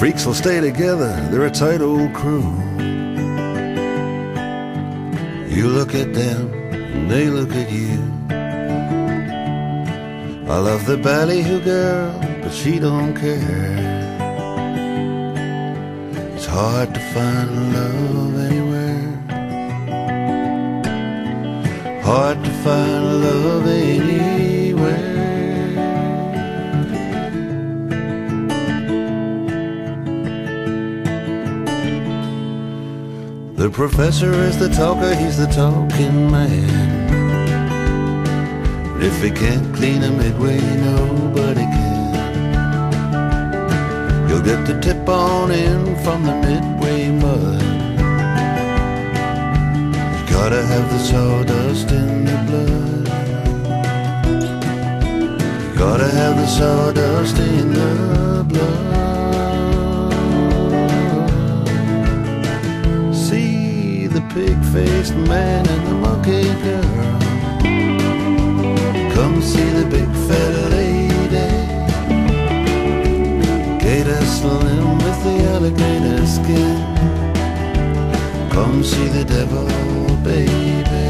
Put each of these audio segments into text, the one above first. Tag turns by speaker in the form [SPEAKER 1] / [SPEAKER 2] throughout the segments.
[SPEAKER 1] Freaks will stay together, they're a tight old crew. You look at them and they look at you. I love the ballyhoo girl, but she don't care. It's hard to find love anywhere. Hard to find love anywhere. The professor is the talker, he's the talking man. If he can't clean a midway, nobody can. He'll get the tip on in from the midway mud. You gotta have the sawdust in the blood. You gotta have the sawdust in the blood. See the pig-faced man and the monkey girl. Come see the big fat lady, gator slim with the alligator skin. Come see the devil, baby.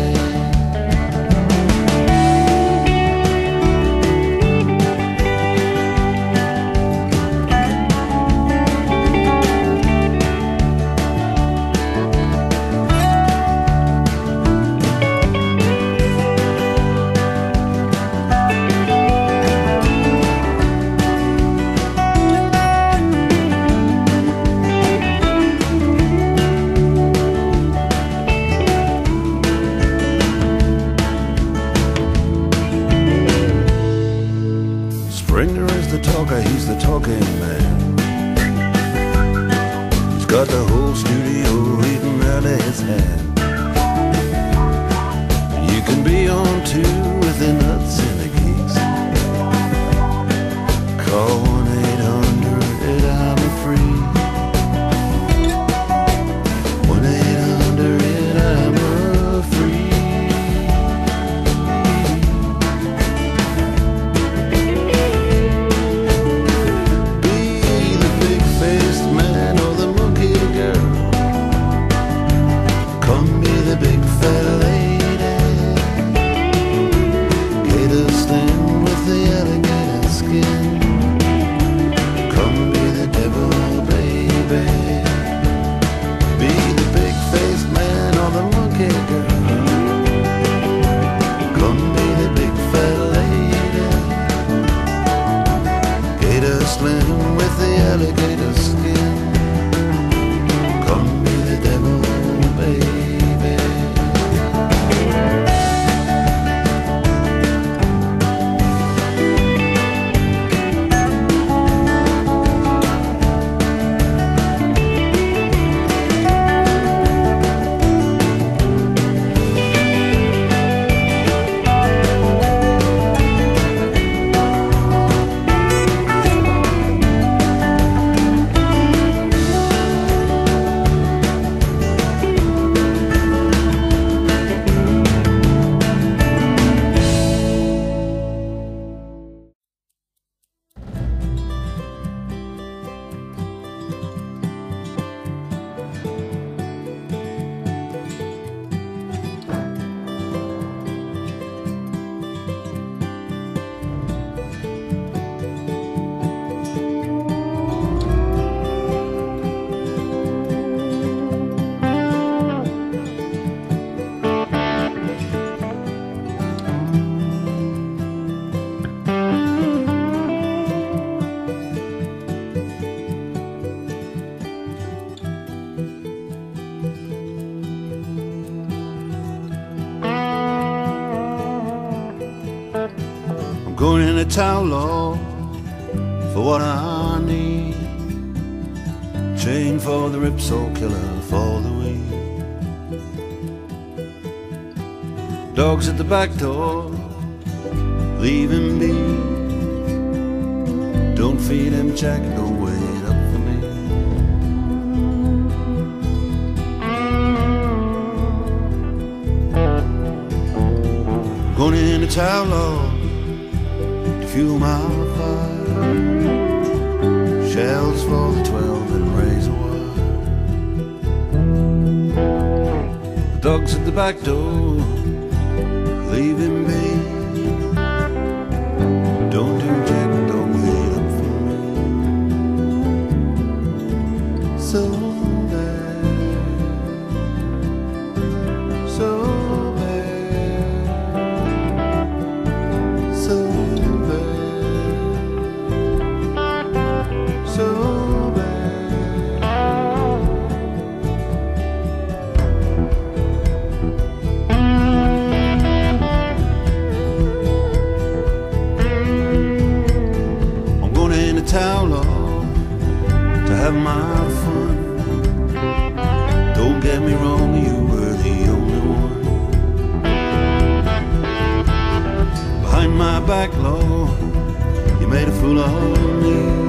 [SPEAKER 1] Springer is the talker, he's the talking man. He's got the whole studio reading out of his hand. You can be on two with the nuts and the geeks. Call 1-800 I'm free. 1-800 I'm free. Big fat lady, gator slim with the alligator skin. Come be the devil, baby. Be the big-faced man or the monkey girl. Come be the big fat lady, gator slim with the alligator skin. Come be the devil, baby. Going in a town law for what I need. Chain for the ripsaw killer for the weed. Dogs at the back door, leave him be. Don't feed him Jack, don't wait up for me. Going in a town law, fuel my fire. shells for the 12 and razor wire. The dog's at the back door, leave him be. Don't do jack, don't wait up for me. So bad, so bad, so bad, so town law to have my fun. Don't get me wrong, you were the only one. Behind my back, law, you made a fool of me.